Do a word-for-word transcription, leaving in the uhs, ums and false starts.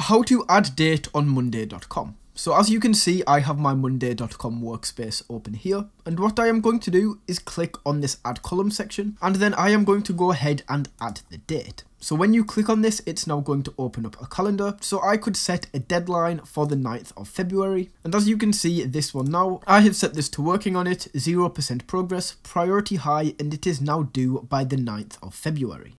how to add date on monday dot com. So as you can see, I have my monday dot com workspace open here, and what I am going to do is click on this add column section, and then I am going to go ahead and add the date. So when you click on this, it's now going to open up a calendar, so I could set a deadline for the ninth of February, and as you can see, this one now, I have set this to working on it, zero percent progress, priority high, and it is now due by the ninth of February.